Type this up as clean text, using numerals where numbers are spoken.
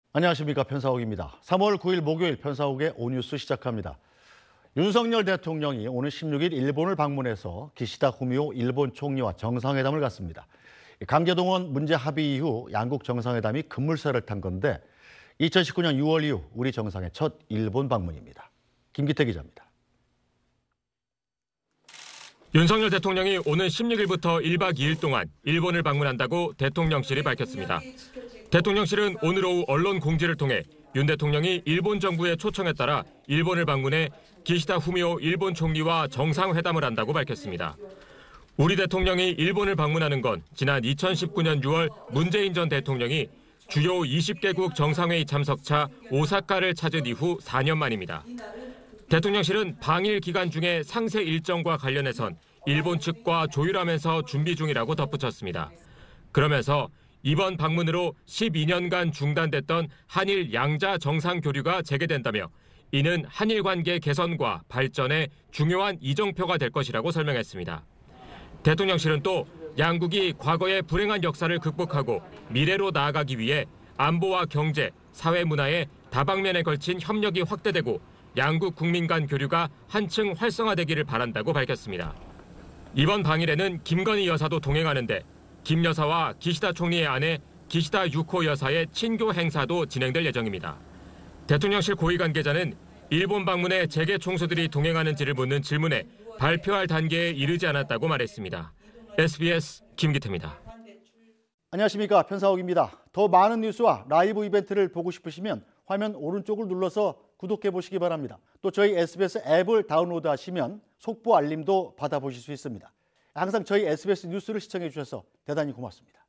안녕하십니까, 편사옥입니다. 3월 9일 목요일 편사옥의 오뉴스 시작합니다. 윤석열 대통령이 오늘 16일 일본을 방문해서 기시다 후미오 일본 총리와 정상회담을 갖습니다. 강제동원 문제 합의 이후 양국 정상회담이 급물살을 탄 건데 2019년 6월 이후 우리 정상의 첫 일본 방문입니다. 김기태 기자입니다. 윤석열 대통령이 오는 16일부터 1박 2일 동안 일본을 방문한다고 대통령실이 밝혔습니다. 대통령실은 오늘 오후 언론 공지를 통해 윤 대통령이 일본 정부의 초청에 따라 일본을 방문해 기시다 후미오 일본 총리와 정상회담을 한다고 밝혔습니다. 우리 대통령이 일본을 방문하는 건 지난 2019년 6월 문재인 전 대통령이 주요 20개국 정상회의 참석차 오사카를 찾은 이후 4년 만입니다. 대통령실은 방일 기간 중에 상세 일정과 관련해선 일본 측과 조율하면서 준비 중이라고 덧붙였습니다. 그러면서 이번 방문으로 12년간 중단됐던 한일 양자 정상 교류가 재개된다며 이는 한일 관계 개선과 발전에 중요한 이정표가 될 것이라고 설명했습니다. 대통령실은 또 양국이 과거의 불행한 역사를 극복하고 미래로 나아가기 위해 안보와 경제, 사회 문화의 다방면에 걸친 협력이 확대되고 양국 국민 간 교류가 한층 활성화되기를 바란다고 밝혔습니다. 이번 방일에는 김건희 여사도 동행하는데 김 여사와 기시다 총리의 아내 기시다 유코 여사의 친교 행사도 진행될 예정입니다. 대통령실 고위 관계자는 일본 방문에 재계 총수들이 동행하는지를 묻는 질문에 발표할 단계에 이르지 않았다고 말했습니다. SBS 김기태입니다. 안녕하십니까, 편사옥입니다. 더 많은 뉴스와 라이브 이벤트를 보고 싶으시면 화면 오른쪽을 눌러서 구독해 보시기 바랍니다. 또 저희 SBS 앱을 다운로드하시면 속보 알림도 받아보실 수 있습니다. 항상 저희 SBS 뉴스를 시청해 주셔서 대단히 고맙습니다.